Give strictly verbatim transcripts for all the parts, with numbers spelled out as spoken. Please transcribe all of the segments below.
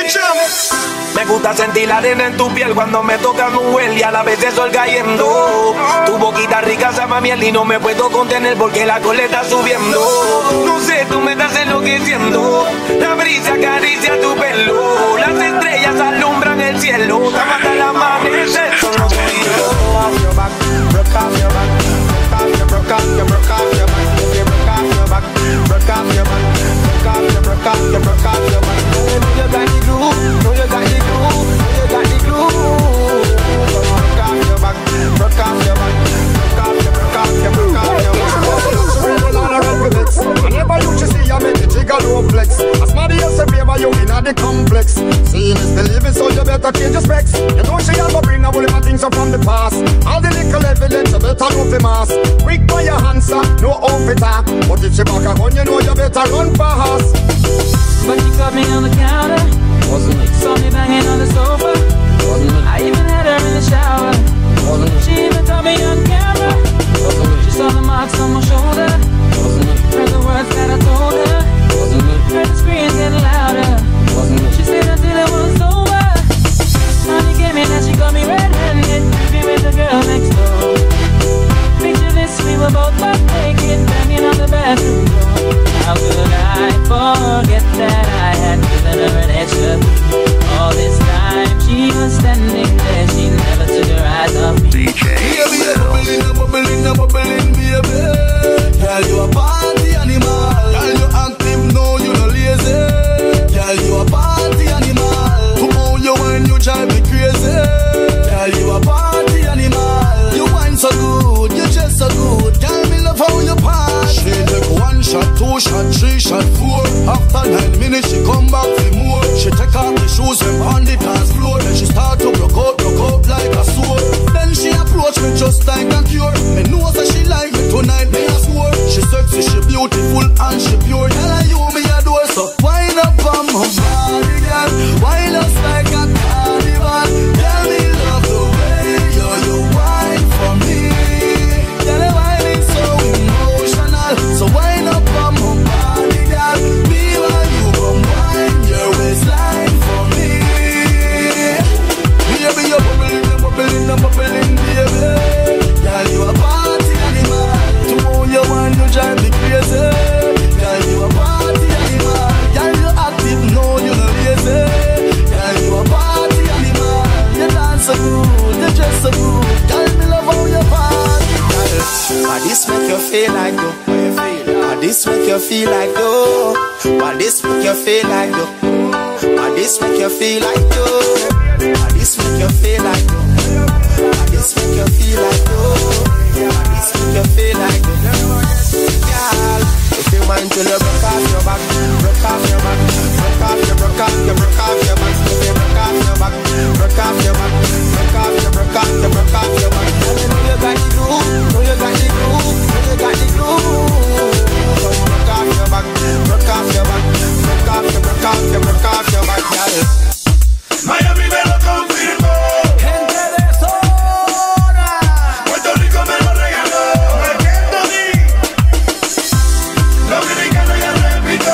Me gusta sentir la arena en tu piel cuando me toca un huel y a la vez el sol cayendo. Tu boquita rica sabe a miel y no me puedo contener porque la cola está subiendo. No sé, tú me estás enloqueciendo. La brisa acaricia tu pelo. Las estrellas alumbran el cielo. Estamos hasta el amanecer, solo tú y yo. Broke off your back, broke off your back, broke off your back, broke off your back, broke off your back, broke off your back, broke off your broke off your back. Know you got the glue, know you got the glue, know you got the glue. Broke off your back, broke off your back, broke off your broke off your broke off your back. Whenever you just see I make the jigger low flex. As somebody else a favor you in the complex. Seeing is believing, so you better change your specs. You know she have a bring a whole of things up from the past. All the little evidence you better know the mask. Quick by your answer, no off it up. But if she back a gun, you know you better run fast. But you caught me on the counter. Wasn't it? Saw me banging on the sofa. Wasn't it? I even had her in the shower. Wasn't it? She even caught me on camera. Wasn't it? She saw the marks on my shoulder. Wasn't it? Heard the words that I told her. Wasn't it? Heard the screams getting louder. Wasn't it? She stayed until it was over. Money came in and she got me red-handed, creepy with the girl next door. Picture this, we were both butt naked, banging on the bathroom door. How could I forget that I had given her an extra? All this time she was standing there, she never took her eyes off me. D J Baby, you're bubbling, you're bubbling, you're bubbling, baby. Girl, you a party animal. Girl, you active, no, you no lazy. Girl, you a party animal. To how you whine, you drive me crazy. Girl, you a party animal. You whine so good, you dress so good. Girl, me love how you party. She take one shot, two shot, three shot, four. After nine minutes, she come back for more. She take off the shoes and on the dance floor. Then she start to broke out, broke out like a sword. Then she approach me just like a cure. Me know that she like me tonight, me a swore. She sexy, she beautiful and she pure. Girl, I you me adore, so wind up on my body, girl. Wind us like a carnival. Girl, me love the way you, you wine for me. Girl, the wine is so emotional. So wind up on my body, girl. Me while you come wine your waistline for me. Baby, you're bubbling, you're bubbling, you're bubbling, baby. Girl, you a party animal. To how you wine, you drive me crazy. Girl, you a party animal. Girl, you active, no, you no lazy. Girl, you a party animal. You dance so good, you dress so good. Girl, me love how you party. Girl, why this make you feel like though? Why this make you feel like though? Why this make you feel like though? Why this make you feel like though? Why this make you feel like though? Why this make you feel like though? Why this make you feel like though? Girl, if you want to look, broke off your back, broke off your back, broke off your, broke off your, broke off your back. If you broke off your back, broke off your back, broke off your, broke off your, broke off your back. Girl, you know you got the glue, know you got the glue, know you got the glue. So broke off your back, broke off your back, broke off your, broke off your, broke off your back, girl. Miami me lo confirmó. Gente de zona. Puerto Rico me lo regaló. Dominicana ya repito.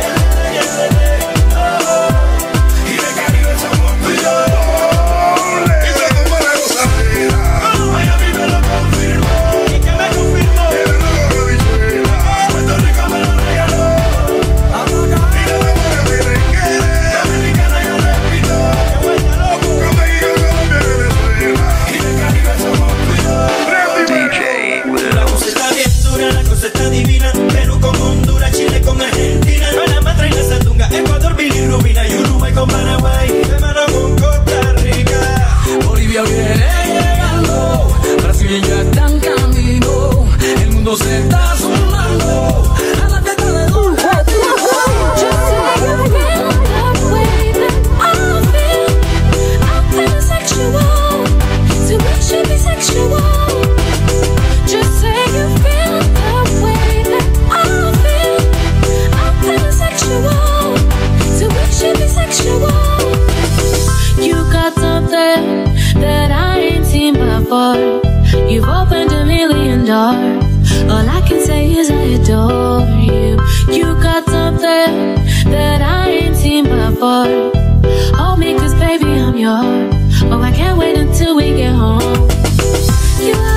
Y de Caribe somos tú y yo. Y se como la gozadera. Miami me lo confirmó. ¿Y qué me confirmó? El rojo de bichuela. Puerto Rico me lo regaló. Y de la buena merenguera. Dominicana ya repito. Con México, Colombia, Venezuela. Y de Caribe somos tú y yo. D J Will. La cosa está bien dura, la cosa está divina. Perú con Honduras, Chile con Argentina, Panamá trae la sandunga, Ecuador, bilirrubina y Uruguay con Paraguay, de mano con Costa Rica. Bolivia viene llegando, Brasil ya está en camino, el mundo se está sumando a la fiesta de dulce. You've opened a million doors. All I can say is I adore you. You got something that I ain't seen before. Hold me, cause baby, I'm yours. Oh, I can't wait until we get home. You